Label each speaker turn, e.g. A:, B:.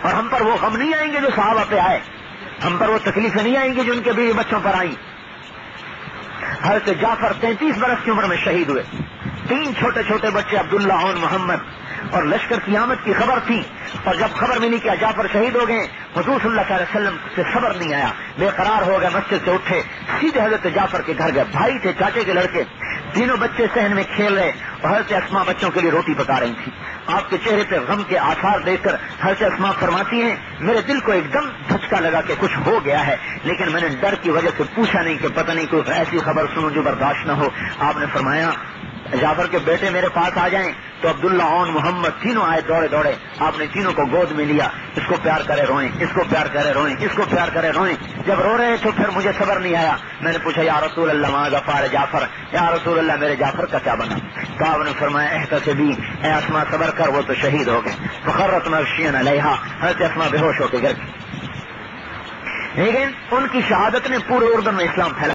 A: اور ہم پر وہ غم نہیں آئیں گے جو صحابہ پہ آئے، ہم پر وہ تکلیفیں نہیں آئیں گی جو ان کے بیوی بچوں پر آئیں۔ حضرت جعفر 33 برس کی عمر میں شہید ہوئے، 3 چھوٹے چھوٹے بچے عبداللہ اور محمد، اور لشکر کی آمد کی خبر تھی، اور جب خبر ملی کہ جعفر شہید ہو گئے، حضور صلی اللہ علیہ وسلم سے صبر نہیں آیا، بے قرار ہو گئے، مسجد سے اٹھے، سیدھے حضرت جعفر کے گھر گئے۔ بھائی تھے، چاچے کے لڑکے، تینوں بچے صحن میں کھیل رہے، اور حضرت اسماء بچوں کے لیے روٹی پکا رہی تھی۔ آپ کے چہرے پہ غم کے آثار دیکھ کر حضرت اسماء فرماتی ہیں میرے دل کو ایک دم دھچکا لگا کہ کچھ ہو گیا ہے، لیکن میں نے ڈر کی وجہ سے پوچھا نہیں کہ پتہ نہیں کوئی ایسی خبر سنوں جو برداشت نہ ہو۔ آپ نے فرمایا جعفر کے بیٹے میرے پاس آ جائیں، تو عبداللہ اور محمد تینوں آئے دوڑے دوڑے، آپ نے تینوں کو گود میں لیا، اس کو پیار کرے روئیں، اس کو پیار کرے روئیں، اس کو پیار کرے روئیں۔ جب رو رہے تو پھر مجھے صبر نہیں آیا، میں نے پوچھا یا رسول اللہ ما غفار جعفر، یا رسول اللہ میرے جعفر کا کیا بنا؟ تو آپ نے فرمایا احتسبی، اے اسماء صبر کر، وہ تو شہید ہو گئے۔ فخرت مغشیاً علیہا، حضرت اسماء بے ہوش ہو کے گر گئی، لیکن ان کی شہادت نے پورے اردن میں اسلام پھیلا۔